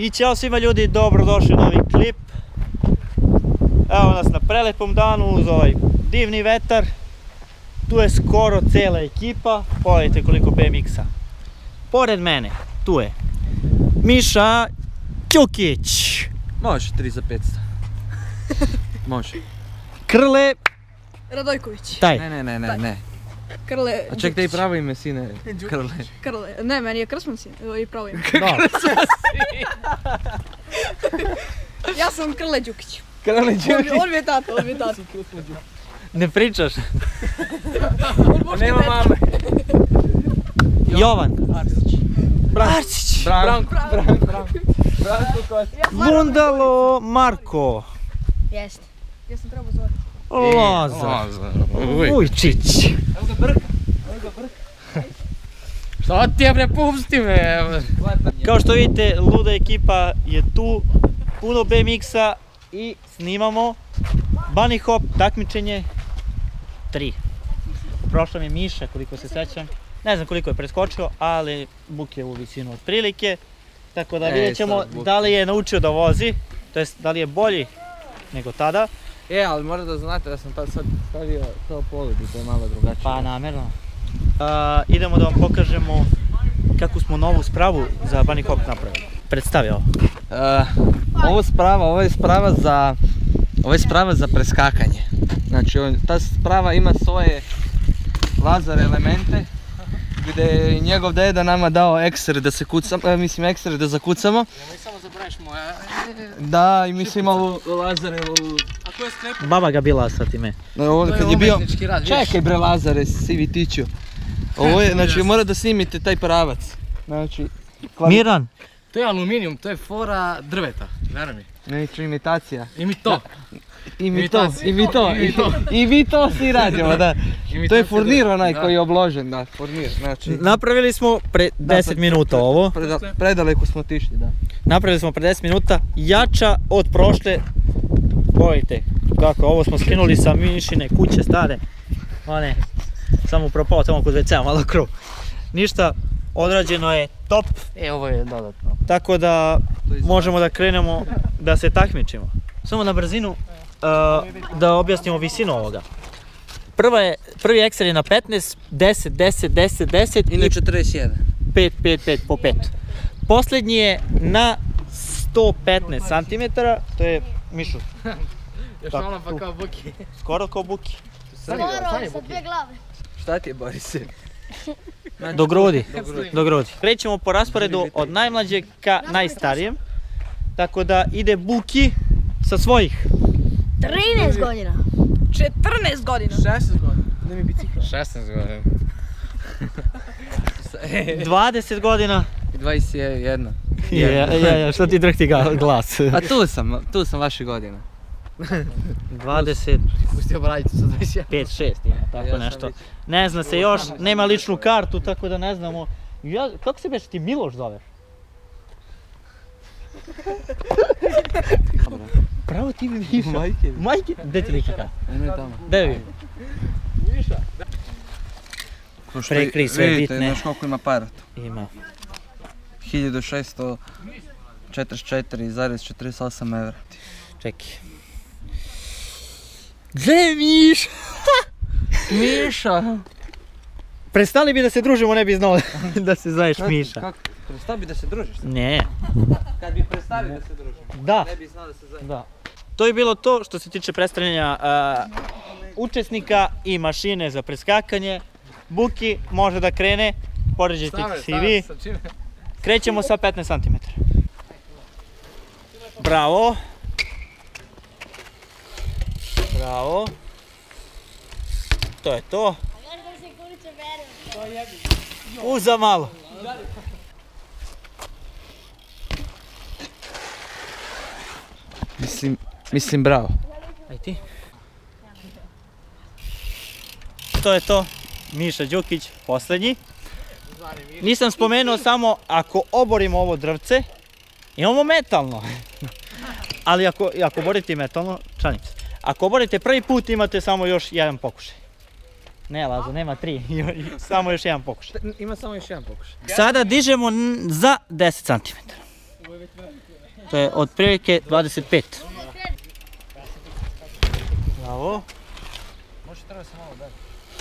I ćao svima ljudi, dobrodošli u novi klip. Evo nas na prelepom danu uz ovaj divni vetar. Tu je skoro cijela ekipa, pogledajte koliko BMX-a. Pored mene, tu je Miša Ćukić. Može, 3 za 500. Može. Krle Radojković. taj. Ne. Krle. A ček, da i pravo ime sine. Krle. Krle. Ne, meni je Krsman sin i pravo ime. Da. Ja sam Krle Đukić. Krle Đukić. On mi je tata, on mi je tata. Ne pričaš. Nema mame. Jovan Arsić. Arsić. Branko. Bundalo Marko. Jeste. Ja sam trebao zvati. Lazar Vujčić. Evo ga brka. Šta ti je bre, pusti me. Kao što vidite, luda ekipa je tu, puno BMX-a i snimamo bunny hop takmičenje 3. Prošla mi je Miša, koliko se sećam. Ne znam koliko je preskočio, ali Buk je u visinu otprilike. Tako da vidjet ćemo da li je naučio da vozi, to jest da li je bolji nego tada. Ali mora da znate da sam sad stavio to poledu, to je malo drugačije. Pa namjerno. Idemo da vam pokažemo kakvu smo novu spravu za bunny hop napravili. Predstavi ovo. Ovo je sprava za preskakanje. Znači, ta sprava ima svoje laser elemente, gdje je njegov deda nama dao eksere da se kucamo, eksere da zakucamo. Nemoj samo zaboraviš moja. Da, i mi smo imali lazare u... A ko je sklepa? Baba ga bila sa time. Kad je bio... umetnički rad, vidiš. Čekaj bre lazare, sivi tiću. Ovo je, znači mora da snimite taj pravac. Znači... Miran, To je aluminijum, to je fora drveta, veruj mi. Neću imitacija. I mi to. I mi to svi radimo, da. To je furnir onaj koji je obložen, da, furnir, znači. napravili smo pre 10 minuta ovo. Predaleko smo otišli, da. Napravili smo pre 10 minuta, jača od prošle. Pogledajte kako, ovo smo skinuli sa Mišine kuće stare. One, samo propao tamo kod WC-a, malo krov. Ništa, odrađeno je top. Ovo je dodatno. Tako da možemo da krenemo da se takmičimo. Samo na brzinu da objasnimo visinu ovoga. Prvi ekser je na 15, 10, 10, 10, 10 I na 41. 5, 5, 5 po 5. Posljednji je na 115 cm, to je Mišu. Još malo pa kao Buki. Skoro kao Buki. Skoro, sa dvije glave. Šta ti je, Borise? Do grudi. Krećemo po rasporedu od najmlađeg ka najstarijem. Tako da ide Buki sa svojih 13 godina. 14 godina. 16 godina. Da mi bicikla. 16 godina. 20 godina. I 21. Ja, što ti drhti glas? A tu sam vaše godine. 20, Pustio Bradicu sa 21. 5, 6 ima, tako nešto. Ne zna se još, nema ličnu kartu, tako da ne znamo. Kako se beš ti Miloš zoveš? Pravo ti mi Miša. Majke? Gdje ti lična karta? Eno je tamo. Gdje vidim? Prekri sve bitne. Vidite, znaš koliko ima para tu? Ima. 1644,48 evra. Čekaj. Gdje Miša? Miša! Prestali bi da se družimo, ne bi znao da se zoveš Miša. Prestavi bi da se družiš? Ne. Kad bi prestavi da se družimo, Da. ne bi znao da se zove. Da. To je bilo to što se tiče predstavljanja učesnika i mašine za preskakanje. Buki može da krene, poređajte se i vi. Krećemo sa 15 cm. Bravo. Bravo. To je to. Uza malo. Mislim bravo. Aj ti. To je to. Miša Đukić, posljednji. Nisam spomenuo samo ako oborimo ovo drvce, imamo metalno. Ali ako oborite metalno, čanice. Ako oborite prvi put imate samo još jedan pokušaj. Ne Lazo, nema 3, samo još jedan pokušaj. Ima samo još jedan pokušaj. Sada dižemo za 10 cm. To je otprilike 25. Bravo. Može treba se malo dati.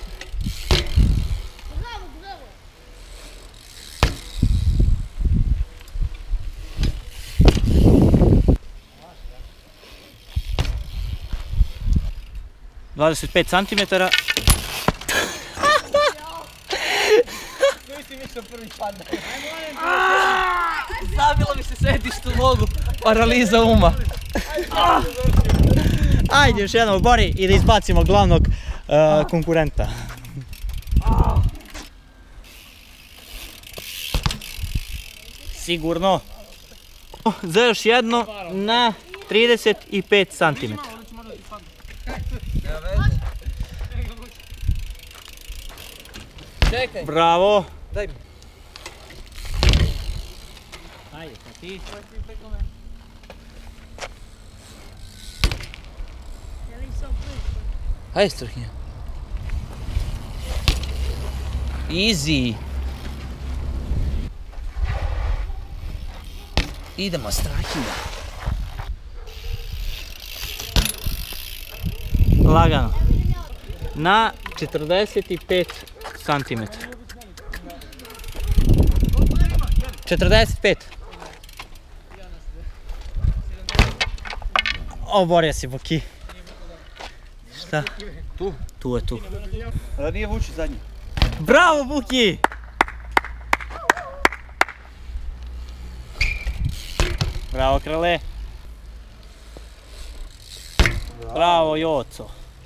...25 centimetara. Zabilo mi se sedište u nogu. Paraliza uma. Ajde još jednom bori i da izbacimo glavnog konkurenta. Sigurno. Za još jedno na 35 cm. Čekaj. Bravo. Daj mi. Ajde, pa ti. Hajde Strahinja. Easy. Idemo Strahinja. Lagano. Na 45 cm. 45. Oborio si Boki. Šta? Tu. Tu je tu. Da nije vuči zadnji. Bravo Buki! Bravo Krle. Bravo Joco.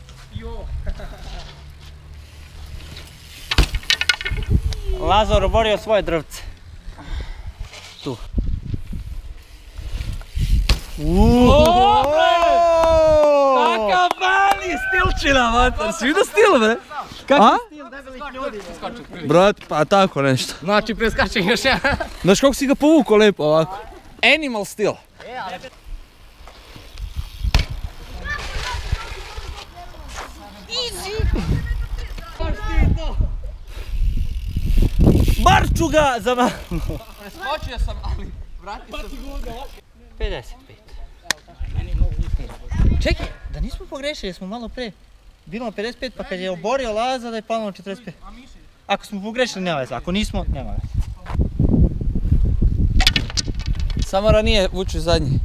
Lazar oborio svoje drvce. Tu. Kakav mali stilčina, mater, si vidio stil, bre? A? Brat, pa tako nešto. Znači preskačem još ja. Znaš kako si ga povukao lepo ovako? Animal stil. Barču ga za malo. Skočio sam, ali vratio sam. 55. Čekaj, da nismo pogrešili, smo malo pre. Bilo na 55, pa kad je oborio Laza da je palo na 45. Ako smo pogrešili, nema veze. Ako nismo, nema veze. Samo ranije vuči zadnji.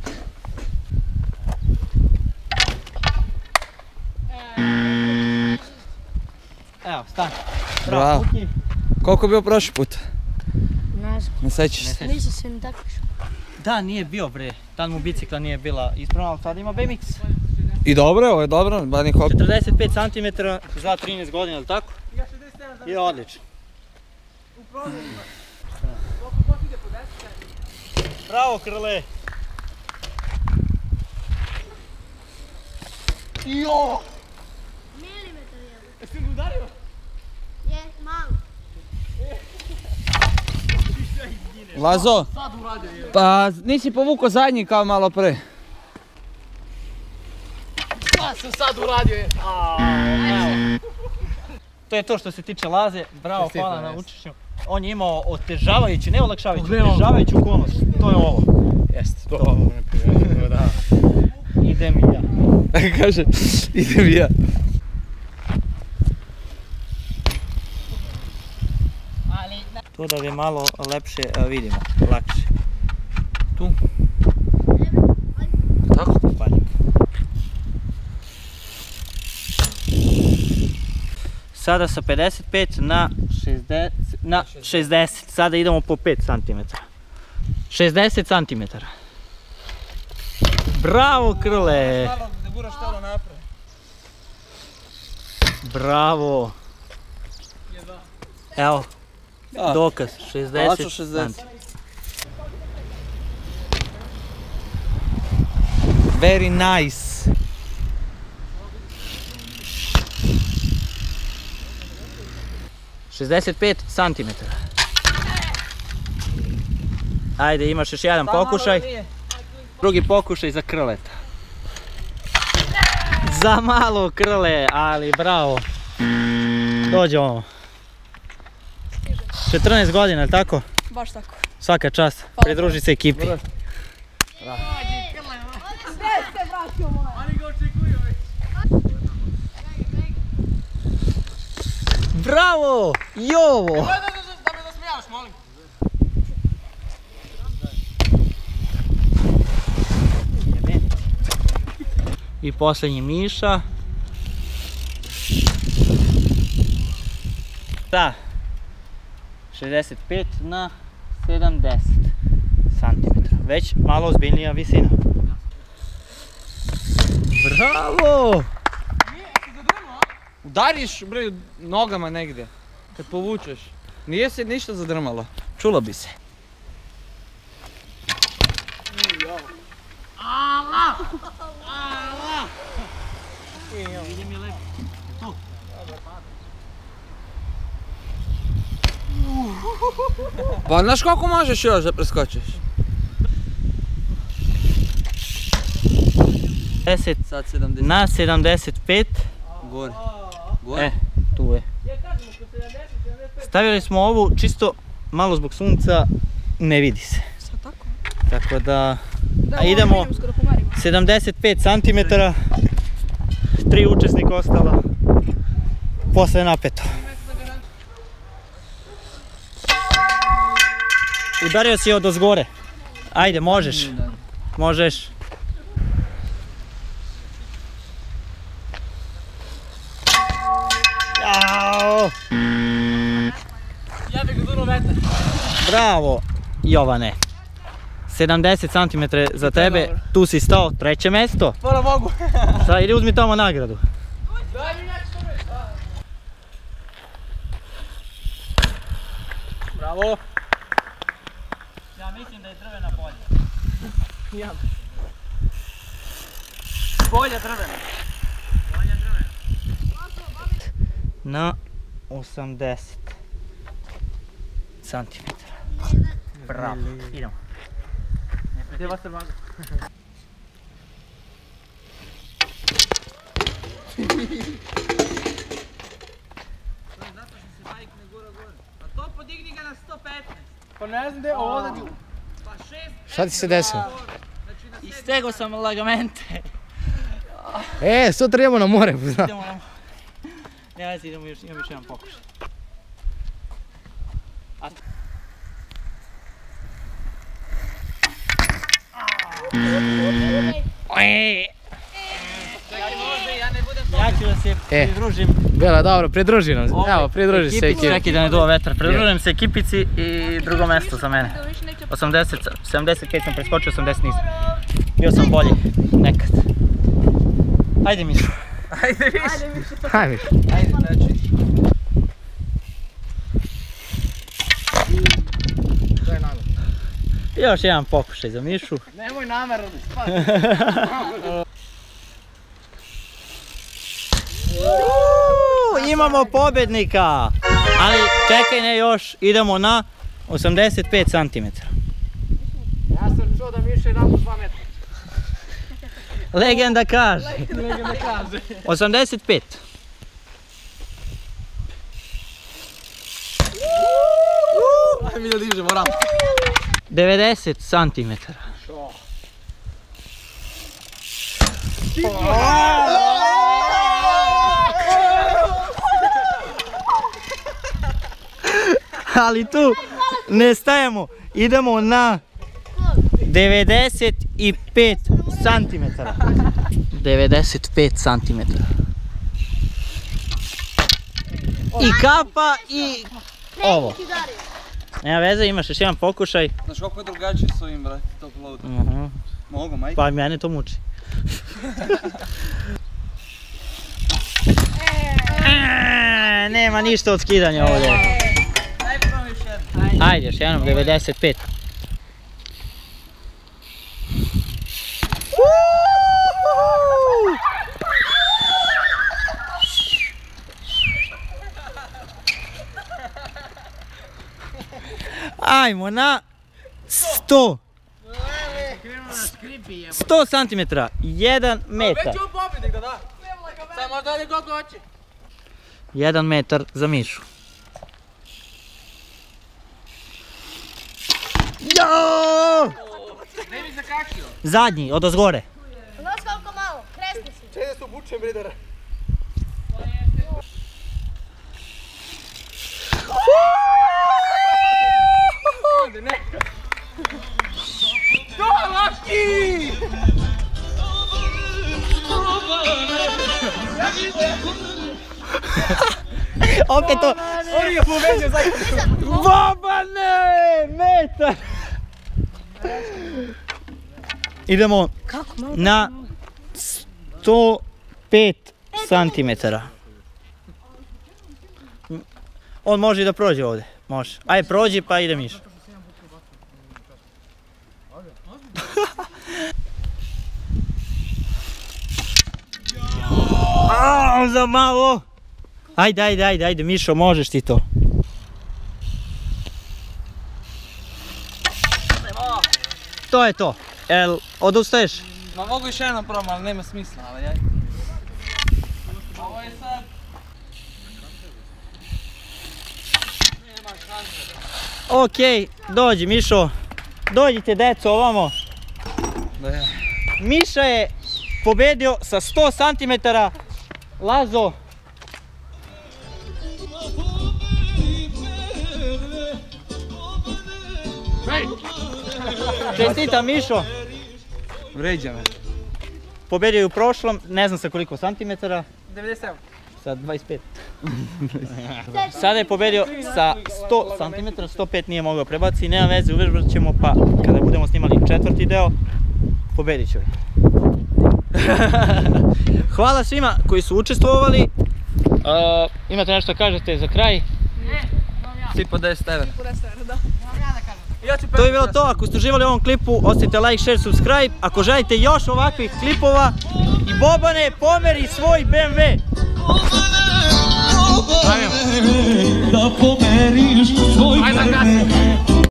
Evo, stani. Bravo. Buki. Koliko je bio prošli put? Ne znam, Ne sećaš se? nisam se ni takviš. Da, nije bio bre. Tad mu bicikla nije bila ispravna, ali sad ima BMX. I dobro, ovo je dobro, Bunny Hop. 45 cm za 13 godina, ili tako? I odlično. Bravo Krle! Milimetar je. Jesi mu udario? Je, malo. Lazo, pa nisi povukao zadnji kao malo pre. Ja sam sad uradio. To je to što se tiče Laze, bravo, Čestitam, hvala na jest. učešću. On je imao otežavajući, ne olakšavajući, Pogledaj ovo. otežavajuću okolnost. To je ovo. Jeste, to je da. Idem i ja. Kaže, idem ja. To da bi malo lepše vidimo, lakše. Tu. Tako? Panik. Sada sa 55 na 60, sada idemo po 5 cm. 60 cm. Bravo Krle! Malo da guraš telo napred. Bravo! Evo, dokaz, 60 Plaću 60. cm. Very nice. ...65 cm. Ajde, imaš još jedan pokušaj. Drugi pokušaj za Krleta. Za malo Krle, ali bravo. Dođe ono. 14 godina, je li tako? Baš tako. Svaka čast, pridruži se ekipi. Gdje ste, braćo moje? Oni ga očekuju već. Bravo! Jovo! Da me zasmijavaš, molim. I posljednji Miša. Da. 65 na 70 cm. Već malo ozbiljnija visina. Bravo! Udariš bre nogama negdje, kad povučeš. Nije se ništa zadrmalo. Čulo bi se. Pa znaš koliko možeš još da preskočiš? 10 Sad 70. na 75. Gore. Tu je. Stavili smo ovu čisto malo zbog sunca, ne vidi se. Tako da, idemo 75 cm, 3 učesnika ostala, posle napeto. Udario si od ozgore, ajde možeš, možeš. Jao! Ja bih ga duno vetar. Bravo, Jovane. 70 cm za tebe, tu si stao, 3. mjesto. Hvala Bogu. Sad idi uzmi tamo nagradu. Daj mi nešto. Bravo. Ja mislim da je drvena bolja. Ja. Bolja drvena. Na 80 cm. Bravo, idemo. Gdje vas se vaga? A to podigni ga na 115. Pa ne znam gdje je ovo da ti... Pa 6. Šta ti se desilo? Istego sam ligamente. Sutra idemo na more, zna. Idemo na... Ne, ajde, imam još jedan pokušaj. Ja ću da se pridružim Bela, dobro, pridruži nam. Evo, pridruži se ekipici. ekipi. Čekaj da ne duva vetar. Pridružujem se ekipici i drugo mjesto za mene. 75 sam preskočio, 80 nisam. Bio sam bolji, nekad. Ajde Mišo. Ajde više. Hajde. Ajde, znači. Još jedan pokušaj za Mišu. Nemoj namjerno da spati. Imamo pobjednika! Ali čekaj, ne još, idemo na 85 cm. Ja sam čuo da Miša je naput 2 metra. Legenda kaže. Legenda kaže. 85. Ajde mi da dižemo rampu. 90 cm. Ali tu ne stajemo, idemo na 95 cm. 95 cm. I kapa i ovo. Nema veze, imaš još jedan pokušaj. Znaš koliko je drugačije s ovim, brate, top loadom? Mogu, majke? Pa mene to muči. Nema ništa od skidanja ovdje. Daj probam još jednom. Ajde, još jednom, 95. Ajmo na 100. 100 cm, 1 metar. Već je on pobjednik, da. Samo da li koliko hoće. 1 metar za Mišu. Jo! Zadnji, od ozgore. Znaš koliko malo, kresni si. Čekaj da se obučem, bridere. Opet to... On je poveđao zajedno. Bobane! Metar! Idemo na 105 centimetara. On može i da prođe ovdje. Može. Ajde prođi pa ide Miša. Za malo! Ajde, Mišo, možeš ti to. To je to. Jel odustaješ? Ma mogu još jednom probam, ali nema smisla, ali jaj. Ovo je sad... Nema šanse. Okej, dođi Mišo. Dođite deco ovamo. Miša je pobedio sa 100 cm. Lazo. Čestita Mišo. Vređa me. Pobedio je u prošlom, ne znam sa koliko centimetara. 97. Sa 25. Sada je pobedio sa 100 cm, 105 nije mogao prebaciti, nema veze, uvežbat ćemo pa kada budemo snimali četvrti deo, pobedit ću. Hvala svima koji su učestvovali. Imate nešto da kažete za kraj? Svi po 10 €. To je bilo to, ako ste uživali u ovom klipu, ostavite like, share, subscribe. Ako želite još ovakvih klipova i Bobane, pomeri svoj BMW. Da pomeriš svoj BMW.